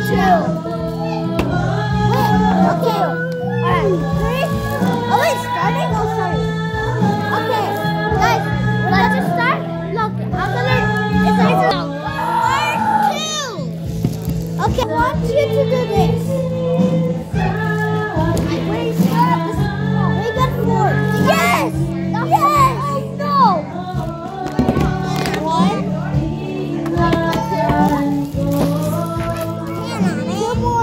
Okay. Alright. 3. Oh wait, starting? Oh sorry. Okay. Guys, let's just start. Look, I'm gonna it's part 2. Okay, I want you to do this. Wait, stop. We got 4. Yes! Yes! Oh no! 1. 2 more.